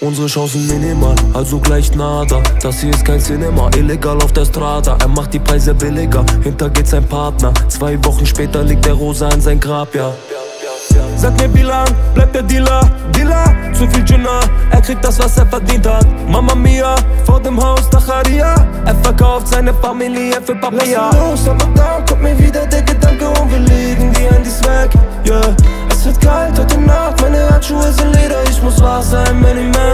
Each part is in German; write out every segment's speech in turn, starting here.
unsere Chancen minimal, also gleich nada. Das hier ist kein Cinema, illegal auf der Strada. Er macht die Preise billiger, hinter geht sein Partner. 2 Wochen später liegt der Rosa in sein Grab, ja. Sag mir, wie lang bleibt der Dealer? Dealer, zu viel Gina, er kriegt das, was er verdient hat. Mama Mia, vor dem Haus Dacharia. Er verkauft seine Familie für Papaya. Lass los, aber dann kommt mir wieder der Gedanke und wir legen die Handys weg, yeah. Es wird kalt heute Nacht, meine Handschuhe sind Leder. Ich muss wach sein, Many Man.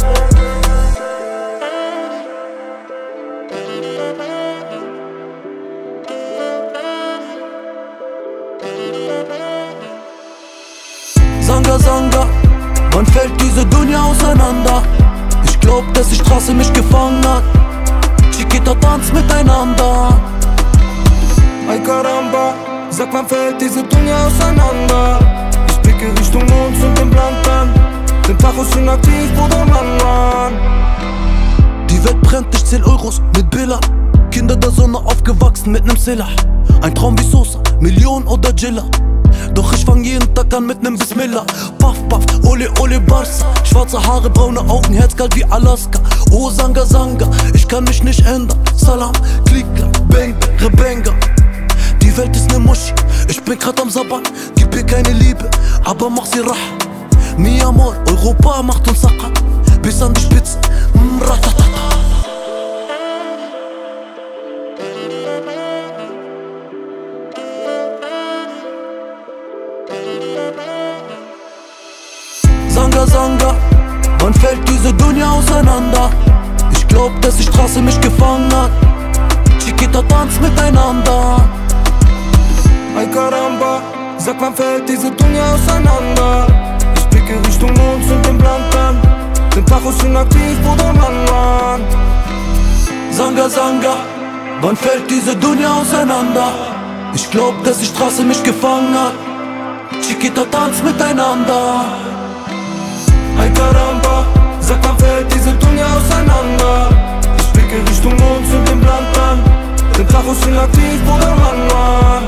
Sanga, Sanga, wann fällt diese Dunja auseinander? Ich glaub, dass die Straße mich gefangen hat. Chiquita tanzt miteinander. Ay caramba, sag wann fällt diese Dunja auseinander? Ich blicke Richtung Mond und den Blank an. Den Tachos sind aktiv, Bruder, Mann. Die Welt brennt, ich zähl Euros mit Billa. Kinder der Sonne aufgewachsen mit nem Zilla. Ein Traum wie Sosa, Million oder Gilla. Doch ich fang jeden Tag an mit nem Bismillah. Puff, puff, ole, ole, Barca. Schwarze Haare, braune Augen, Herzkalt wie Alaska. Oh, Sanga, Sanga, ich kann mich nicht ändern. Salam, Klika, Bang, Bang, Rebenga. Die Welt ist ne Muschi, ich bin grad am Sabbern. Gib ihr keine Liebe, aber mach sie Raha. Mi amor, Europa macht uns Sakat. Bis an die Spitze, ratatata. Sanga, Sanga, wann fällt diese Dunja auseinander? Ich glaub, dass die Straße mich gefangen hat. Chiquita tanzt miteinander. Ay caramba, sag wann fällt diese Dunja auseinander? Ich blicke Richtung Mond und den Blank an. Den Tachos sind aktiv, Bruder, Mann. Sanga, Sanga, wann fällt diese Dunja auseinander? Ich glaub, dass die Straße mich gefangen hat. Chiquita tanzt miteinander. Ay caramba, sag wann fällt diese Dunja auseinander? Ich blicke Richtung Mond und den Blank an. Den Tachos sind aktiv, Bruder, Mann.